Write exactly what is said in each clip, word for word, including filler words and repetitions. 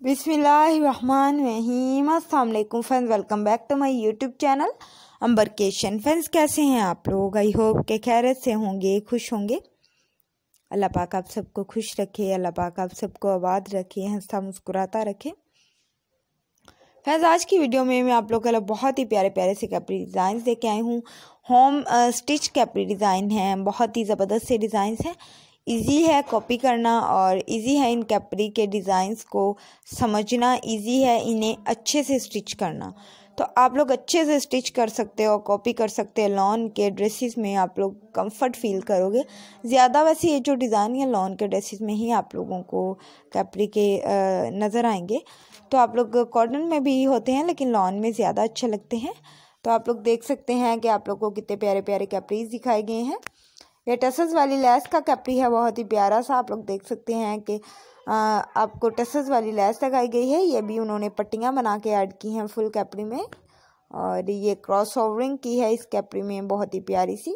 बिस्मिल्लाहिर्रहमानिर्रहीम। अस्सलाम वालेकुम friends, welcome back to my YouTube channel अंबरकेशन। फ्रेंड्स, कैसे हैं आप लोग? आई होप के खैरियत से होंगे, खुश होंगे। अल्लाह पाक आप सबको खुश रखे, अल्लाह पाक आप सबको आबाद रखे, हंसता मुस्कुराता रखे। फ्रेंड्स, आज की वीडियो में मैं आप लोगों के लिए बहुत ही प्यारे प्यारे से कैपरी डिज़ाइन लेके आई हूँ। होम स्टिच कैपरी डिज़ाइन हैं, बहुत ही ज़बरदस्त से डिज़ाइन हैं। इजी है कॉपी करना और इजी है इन कैपरी के डिज़ाइंस को समझना, इजी है इन्हें अच्छे से स्टिच करना। तो आप लोग अच्छे से स्टिच कर सकते हो, कॉपी कर सकते हो। लॉन के ड्रेसेस में आप लोग कंफर्ट फील करोगे ज़्यादा। वैसे ये जो डिज़ाइन है लॉन के ड्रेसेस में ही आप लोगों को कैपरी के नज़र आएंगे। तो आप लोग कॉटन में भी होते हैं लेकिन लॉन में ज़्यादा अच्छे लगते हैं। तो आप लोग देख सकते हैं कि आप लोग को कितने प्यारे प्यारे कैपरीज दिखाए गए हैं। ये टसल्स वाली लेस का कैपरी है, बहुत ही प्यारा सा। आप लोग देख सकते हैं कि आ, आपको टसल्स वाली लेस लगाई गई है। ये भी उन्होंने पट्टियाँ बना के ऐड की हैं फुल कैपरी में। और ये क्रॉस ओवरिंग की है इस कैपरी में, बहुत ही प्यारी सी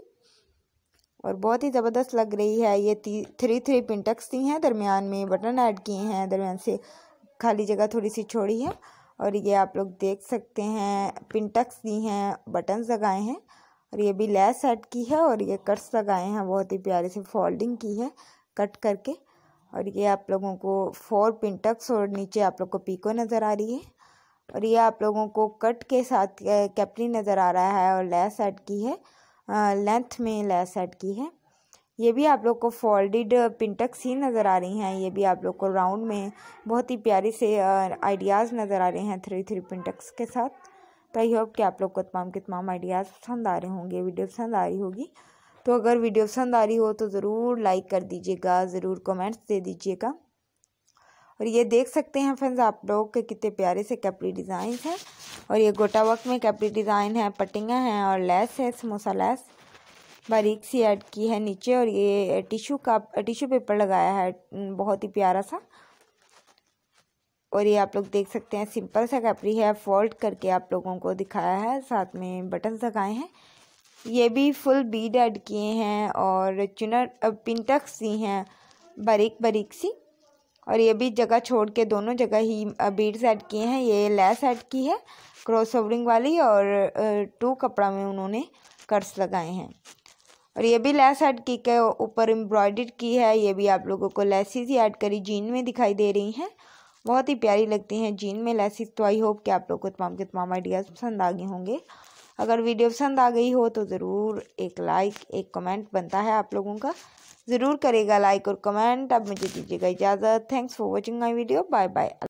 और बहुत ही ज़बरदस्त लग रही है। ये थ्री थ्री पिंटक्स दी हैं, दरमियान में बटन ऐड किए हैं, दरमियान से खाली जगह थोड़ी सी छोड़ी है। और ये आप लोग देख सकते हैं पिंटक्स दी हैं, बटन्स लगाए हैं। और ये भी लेस सेट की है और ये कट्स लगाए हैं, बहुत ही प्यारे से फोल्डिंग की है कट करके। और ये आप लोगों को फोर पिंटक्स और नीचे आप लोग को पीको नज़र आ रही है। और ये आप लोगों को कट के साथ कैपरी नज़र आ रहा है और लेस सेट की है, लेंथ में लेस सेट की है। ये भी आप लोग को फोल्डेड पिंटक्स ही नज़र आ रही हैं। ये भी आप लोग को राउंड में बहुत ही प्यारे से आइडियाज़ नज़र आ रहे हैं थ्री थ्री पिंटक्स के साथ। तो आई होप कि आप लोग को तमाम के तमाम आइडियाज़ पसंद आ रहे होंगे, वीडियो पसंद आ रही होगी। तो अगर वीडियो पसंद आ रही हो तो ज़रूर लाइक कर दीजिएगा, ज़रूर कमेंट्स दे दीजिएगा। और ये देख सकते हैं फ्रेंड्स आप लोग के कितने प्यारे से कैपरी डिज़ाइन हैं। और ये गोटा वर्क में कैपरी डिज़ाइन है, पट्टियाँ हैं और लेस है, समोसा लेस बारीक सी ऐड की है नीचे। और ये टिश्यू का टिश्यू पेपर लगाया है, बहुत ही प्यारा सा। और ये आप लोग देख सकते हैं सिंपल सा कैपरी है, फोल्ड करके आप लोगों को दिखाया है, साथ में बटन्स लगाए हैं। ये भी फुल बीड ऐड किए हैं और चुनर पिंटक्स दी हैं बारीक बारीक सी। और ये भी जगह छोड़ के दोनों जगह ही बीड्स ऐड किए हैं। ये लेस ऐड की है क्रॉस ओवरिंग वाली और टू कपड़ा में उन्होंने कट्स लगाए हैं। और ये भी लेस ऐड की के ऊपर एम्ब्रॉयडर्ड की है। ये भी आप लोगों को लेसिस ही ऐड करी जीन में दिखाई दे रही हैं, बहुत ही प्यारी लगती हैं जीन में लेसिस। तो आई होप कि आप लोग को तमाम के तमाम आइडियाज़ पसंद आ गए होंगे। अगर वीडियो पसंद आ गई हो तो ज़रूर एक लाइक एक कमेंट बनता है आप लोगों का, ज़रूर करेगा लाइक और कमेंट। अब मुझे दीजिएगा इजाज़त। Thanks for watching my video, bye bye.